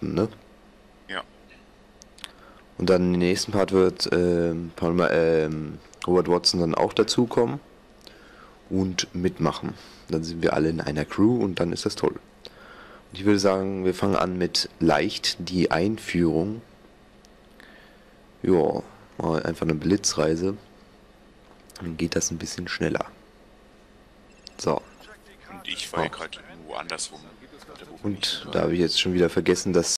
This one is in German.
ne? Ja. Und dann im nächsten Part wird Robert Watson dann auch dazukommen und mitmachen. Dann sind wir alle in einer Crew und dann ist das toll. Und ich würde sagen, wir fangen an mit leicht die Einführung. Ja, mal einfach eine Blitzreise. Dann geht das ein bisschen schneller. So. Und ich war ja gerade woanders rum. Und da habe ich jetzt schon wieder vergessen, dass